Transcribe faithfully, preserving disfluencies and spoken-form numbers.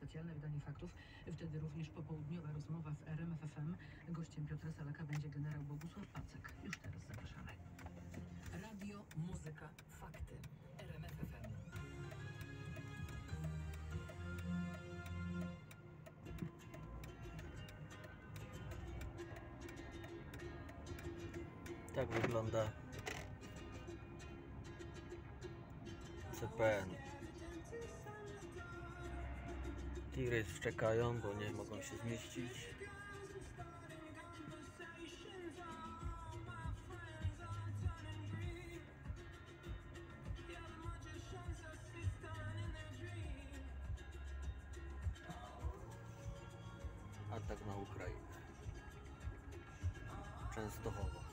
specjalne wydanie faktów. Wtedy również popołudniowa rozmowa w R M F F M. Gościem Piotra Salaka będzie generał Bogusław Pacek. Już teraz zapraszamy. Radio, muzyka, fakty. R M F F M. Tak wygląda C P N. Tiry szczekają, bo nie mogą się zmieścić. Atak na Ukrainę. Częstochowo.